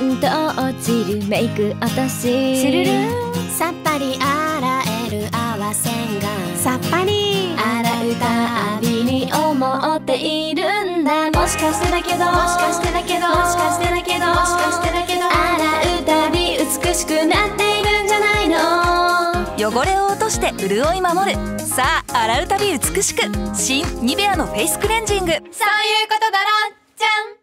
んと落ちるメイク落とし、スルルンさっぱり洗える泡洗顔、さっぱり洗うたびに思っているんだ。もしかしてだけど、もしかしてだけど、もしかしてだけど、もしかしてだけど、洗うたび美しくなっているんじゃないの。 汚れを落として潤い守る。さあ洗うたび美しく、新ニベアのフェイスクレンジング。 そういうことだろじゃん。